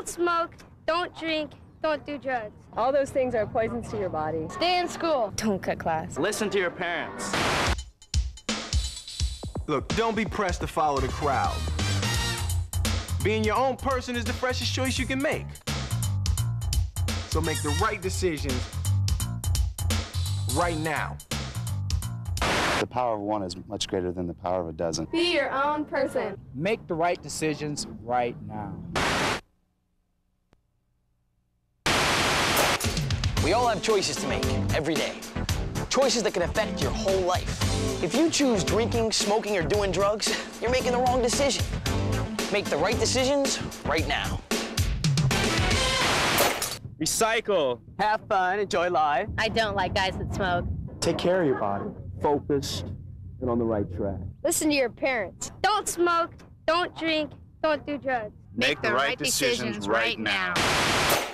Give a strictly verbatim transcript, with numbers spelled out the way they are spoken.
Don't smoke, don't drink, don't do drugs. All those things are poisons to your body. Stay in school. Don't cut class. Listen to your parents. Look, don't be pressed to follow the crowd. Being your own person is the freshest choice you can make. So make the right decisions right now. The power of one is much greater than the power of a dozen. Be your own person. Make the right decisions right now. We all have choices to make every day. Choices that can affect your whole life. If you choose drinking, smoking, or doing drugs, you're making the wrong decision. Make the right decisions right now. Recycle. Have fun, enjoy life. I don't like guys that smoke. Take care of your body. Focused and on the right track. Listen to your parents. Don't smoke, don't drink, don't do drugs. Make the right decisions right now.